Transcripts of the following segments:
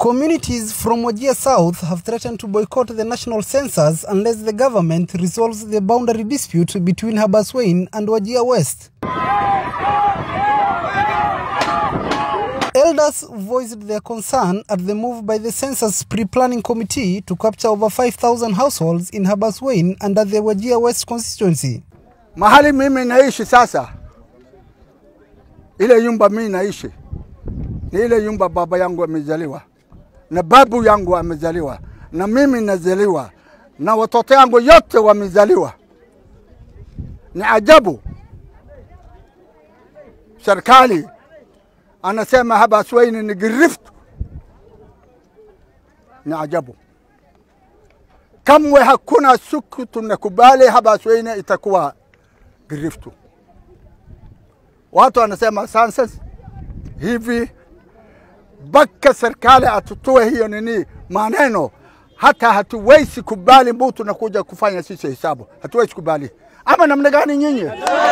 Communities from Wajir South have threatened to boycott the national census unless the government resolves the boundary dispute between Habaswein and Wajir West. Elders voiced their concern at the move by the Census Pre-Planning Committee to capture over 5,000 households in Habaswein under the Wajir West constituency. Mahali mimi naishi sasa, ile nyumba mimi naishi, ni ile nyumba baba yangu amezaliwa, na babu yangu amezaliwa, na mimi nazaliwa, na watoto yangu yote wamezaliwa. Ni ajabu. Serikali anasema Habaswein ni girift. Ni ajabu. Kamwe hakuna siku tunakubali Habaswein itakuwa giriftu. Watu wanasema Census hivi, baka serikali atutoe hiyo nini maneno, hata hatuwezi kubali mtu nakuja kufanya sisi hesabu. Hatuwezi kubali. Ama namna gani nyinyi?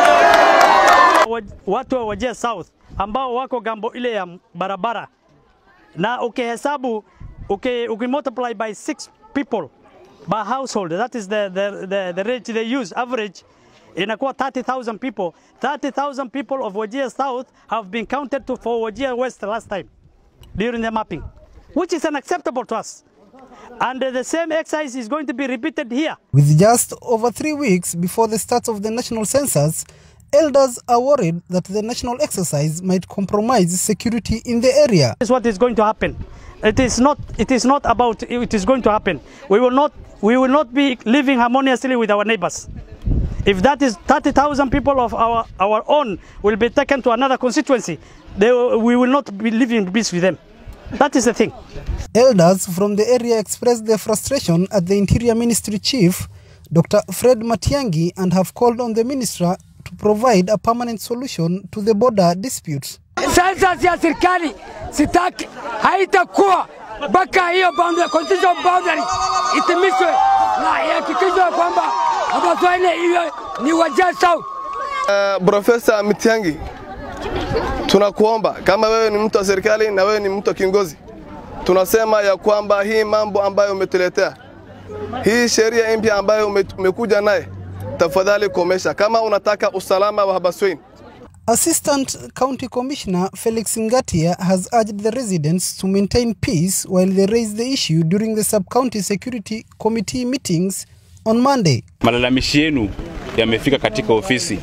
Watu wa Wajir South ambao wako gambo ile ya barabara, na ukihesabu multiply by 6 people by household, that is the rate they use, average inakuwa 30,000 people. 30,000 people of Wajir South have been counted for Wajir West last time during the mapping, which is unacceptable to us. And the same exercise is going to be repeated here. With just over 3 weeks before the start of the national census, elders are worried that the national exercise might compromise security in the area. This is what is going to happen. It is not about it is going to happen. We will not be living harmoniously with our neighbors. If that is 30,000 people of our own will be taken to another constituency, we will not be living in peace with them. That is the thing. Elders from the area expressed their frustration at the Interior Ministry Chief, Dr. Fred Matiang'i, and have called on the minister to provide a permanent solution to the border dispute. Census ya serikali sitaki haitakuwa baka hiyo boundary, constitutional boundary itimishwe na ihakikishwe kwamba Habaswein hiyo ni Wajir South. Profesa Matiang'i, tunakuomba kama wewe ni mtu wa serikali na wewe ni mtu wa kiongozi, tunasema ya kwamba hii mambo ambayo umetuletea, hii sheria mpya ambayo umekuja naye, tafadhali komesha kama unataka usalama wa Habaswein. Assistant County Commissioner Felix Ngatia has urged the residents to maintain peace while they raise the issue during the Sub-County Security Committee meetings on Monday. Malalamishi yenu yamefika katika ofisi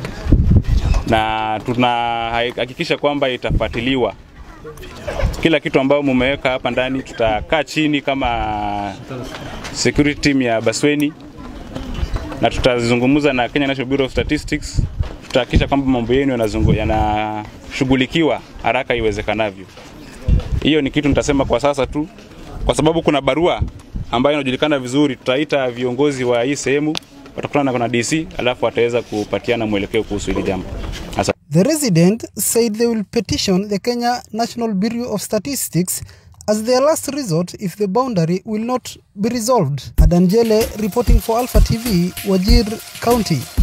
na tunahakikisha kwamba itafuatiliwa. Kila kitu ambao mumeweka hapa ndani tutakaa chini kama security team ya Habaswein na tutazungumza na Kenya National Bureau of Statistics. Tutahakikisha kwamba mambo yenu yanashughulikiwa haraka iwezekanavyo. Hiyo ni kitu nitasema kwa sasa tu, kwa sababu kuna barua ambayo inajulikana vizuri. Tutaita viongozi wa hii sehemu, watakutana na DC, alafu wataweza kupatiana mwelekeo kuhusu hili jambo. The resident said they will petition the Kenya National Bureau of Statistics as their last resort if the boundary will not be resolved. Adan, Jelle reporting for Alpha TV, Wajir County.